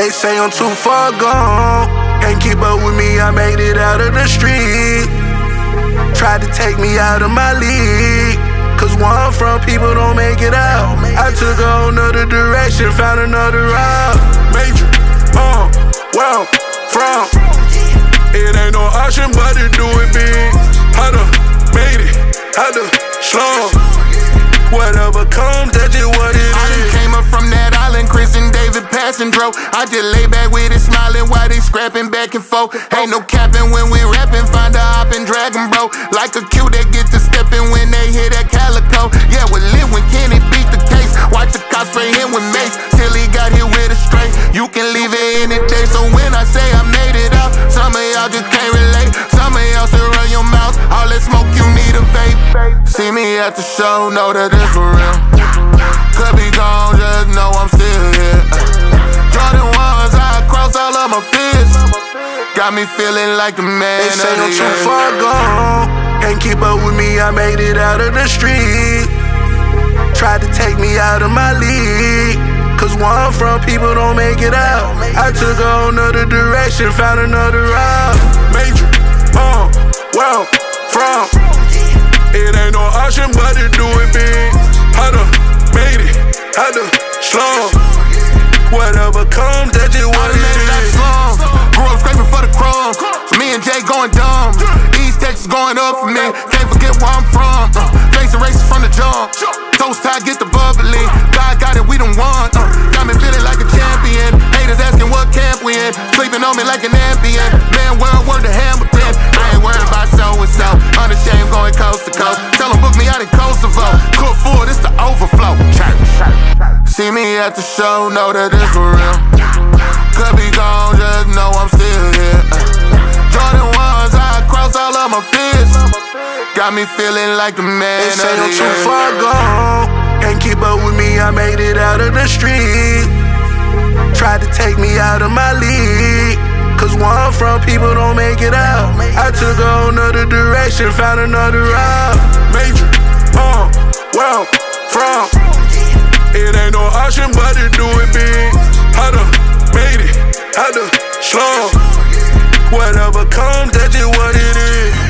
They say I'm too far gone. Can't keep up with me, I made it out of the street. Tried to take me out of my league, cause where I'm from, people don't make it out. I took a whole nother direction, found another route. Major, where I'm from. It ain't no option but to do it big. I done made it, I done slum. Whatever comes, that's just what it is. I done came up from that island, Chris and David passing dro. I just lay back with it, smiling while they scrapping back and forth. Ain't no capping when we rapping, find a hop and drag 'em, bro. Like a cue, they get to stepping when they hear that calico. Yeah, we lit when Kenny beat the case. Watch the cops spray him with mace till he got hit with a straight. You can leave it any day, so when I say I made it out, some of y'all just can't relate. Some of y'all still run your mouth, all that smoke you need a vape. See me at the show, know that it's for real. Could be gone, just know I'm still here. Jordan 1s, I cross all of my fears. Got me feeling like the man. They say I'm too far gone. Can't keep up with me, I made it out of the street. Tried to take me out of my league, cause where I'm from, people don't make it out. I took a whole nother direction, found another route. Major, where I'm from. It ain't no option but to do it big. I done made it, I done slum. Whatever comes, that's just what it is. Grew up scraping for the crumbs, so me and Jay going dumb. East Texas going up for me, can't forget where I'm from. Facing races from the jump, toast tie, get the bubbly. God got it, we done won. Got me feeling like a champion. Haters asking what camp we in, sleeping on me like an ambient. Man, word to Hamilton, I ain't worried about so and so. Unashamed going coast to coast, tell them book me out in Kosovo. Cook food, it's the overflow. See me at the show, know that it's for real. Could be gone, just know I'm still here. Jordan 1s, I cross all of my fears. Got me feeling like the man. They say I'm too far gone. Can't keep up with me, I made it out of the street. Tried to take me out of my league, cause where I'm from, people don't make it out. I took a whole nother direction, found another route. Major, where I'm from. It ain't no option but to do it big. I done made it, I done slum. Whatever comes, that's just what it is.